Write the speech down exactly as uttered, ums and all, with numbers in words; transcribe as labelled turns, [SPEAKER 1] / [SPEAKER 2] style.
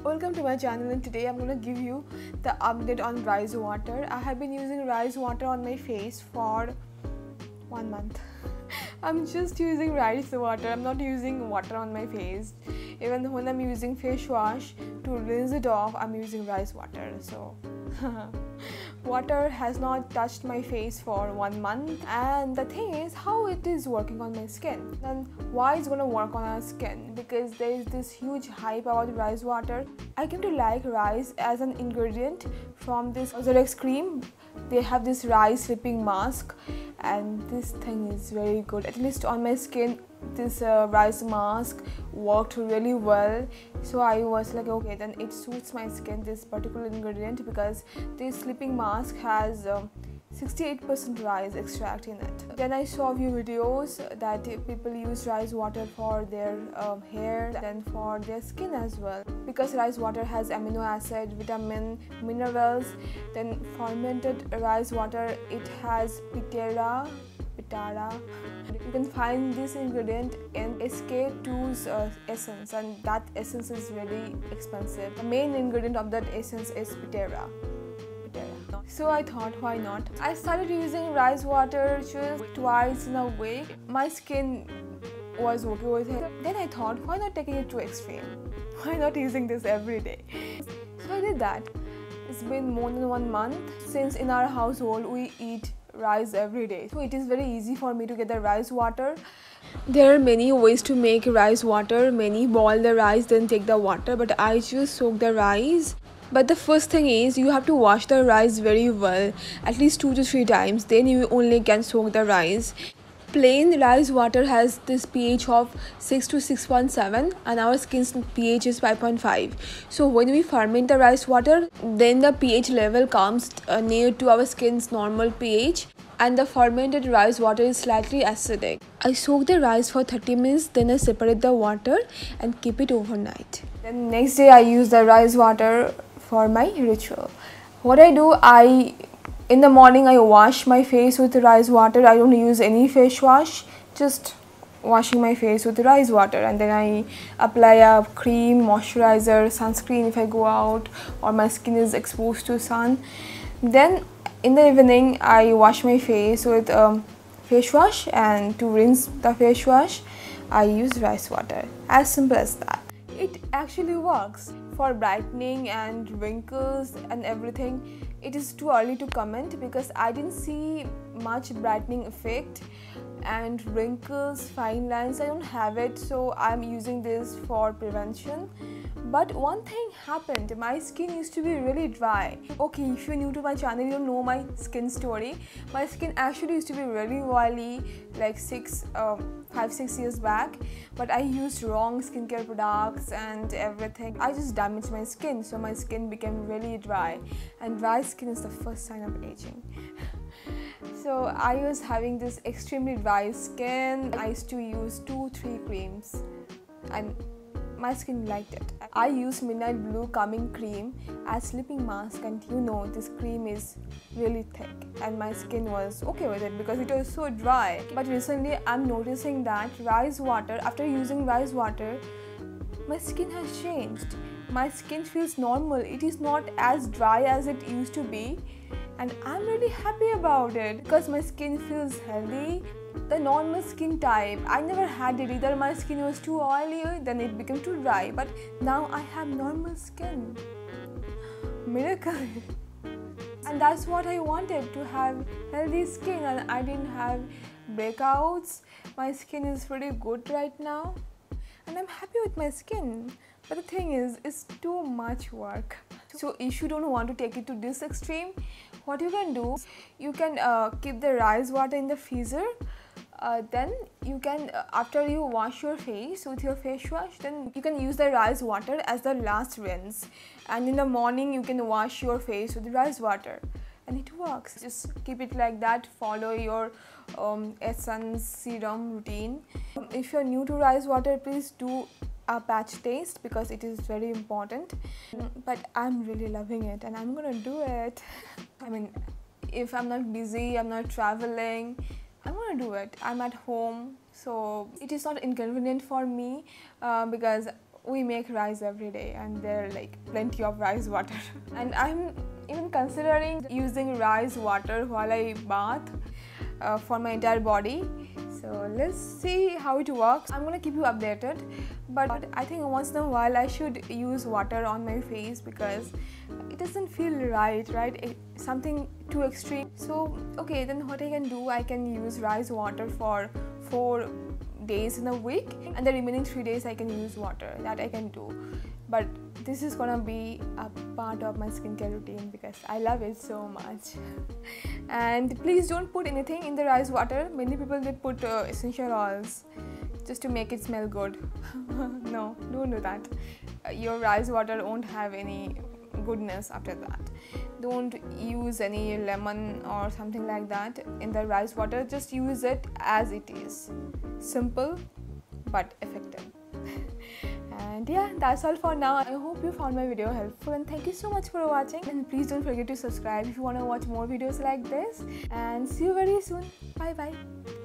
[SPEAKER 1] Welcome to my channel, and today I'm going to give you the update on rice water. I have been using rice water on my face for one month. I'm just using rice water. I'm not using water on my face. Even when I'm using face wash to rinse it off, I'm using rice water. So water has not touched my face for one month, and the thing is how it is working on my skin and why it's gonna work on our skin, because there is this huge hype about rice water. I came to like rice as an ingredient from this Cosrx cream. They have this rice sleeping mask, and this thing is very good. At least on my skin, this uh, rice mask worked really well. So I was like, okay, then it suits my skin, this particular ingredient, because this sleeping mask has um, sixty-eight percent rice extract in it. Then I saw a few videos that people use rice water for their um, hair and for their skin as well, because rice water has amino acid, vitamin, minerals. Then fermented rice water, it has pitera pitara. You can find this ingredient in S K two's uh, essence, and that essence is really expensive. The main ingredient of that essence is pitera. So I thought, why not? I started using rice water just twice in a week. My skin was okay with it. Then I thought, why not taking it to extreme? Why not using this every day? So I did that. It's been more than one month since in our household we eat rice every day. So it is very easy for me to get the rice water. There are many ways to make rice water. Many boil the rice, then take the water, but I just soak the rice. But the first thing is you have to wash the rice very well, at least two to three times. Then you only can soak the rice. Plain rice water has this pH of six to six point seven, and our skin's pH is five point five. So when we ferment the rice water, then the pH level comes uh, near to our skin's normal pH, and the fermented rice water is slightly acidic. I soak the rice for thirty minutes, then I separate the water and keep it overnight. Then next day I use the rice water for my ritual. What I do, I in the morning I wash my face with rice water. I don't use any face wash, just washing my face with rice water, and then I apply a cream, moisturizer, sunscreen if I go out or my skin is exposed to sun. Then in the evening I wash my face with um, face wash, and to rinse the face wash I use rice water. As simple as that. It actually works for brightening and wrinkles and everything. It is too early to comment because I didn't see much brightening effect, and wrinkles, fine lines, I don't have it, so I'm using this for prevention. But one thing happened, my skin used to be really dry. Okay, if you're new to my channel, you don't know my skin story. My skin actually used to be really oily like six, um, five, six years back, but I used wrong skincare products and everything. I just damaged my skin, so my skin became really dry, and dry skin is the first sign of aging. So I was having this extremely dry skin. I used to use two, three creams, and my skin liked it. I use Midnight Blue Calming Cream as sleeping mask, and you know this cream is really thick, and my skin was okay with it because it was so dry. But recently I'm noticing that rice water, after using rice water, my skin has changed. My skin feels normal. It is not as dry as it used to be, and I'm really happy about it because my skin feels healthy. The normal skin type, I never had it either. My skin was too oily, then it became too dry, but now I have normal skin. Miracle. And that's what I wanted, to have healthy skin, and I didn't have breakouts. My skin is pretty good right now, and I'm happy with my skin. But the thing is, it's too much work. So if you don't want to take it to this extreme, what you can do, you can uh, keep the rice water in the freezer. Uh, then you can, uh, after you wash your face with your face wash, then you can use the rice water as the last rinse, and in the morning you can wash your face with rice water, and it works. Just keep it like that. Follow your um, essence serum routine. Um, if you're new to rice water, please do a patch taste because it is very important. But I'm really loving it, and I'm gonna do it. I mean, if I'm not busy, I'm not traveling, I'm gonna do it. I'm at home, so it is not inconvenient for me uh, because we make rice every day and there are like plenty of rice water. And I'm even considering using rice water while I bath uh, for my entire body. So let's see how it works. I'm gonna keep you updated, but I think once in a while I should use water on my face because it doesn't feel right, right? It, something too extreme. So okay, then what I can do, I can use rice water for four days in a week, and the remaining three days I can use water. That I can do. But this is gonna be a part of my skincare routine because I love it so much. And please don't put anything in the rice water. Many people, they put uh, essential oils just to make it smell good. No, don't do that. Uh, your rice water won't have any goodness after that. Don't use any lemon or something like that in the rice water. Just use it as it is. Simple but effective. And yeah, that's all for now. I hope you found my video helpful, and thank you so much for watching. And please don't forget to subscribe if you want to watch more videos like this. And see you very soon. Bye bye.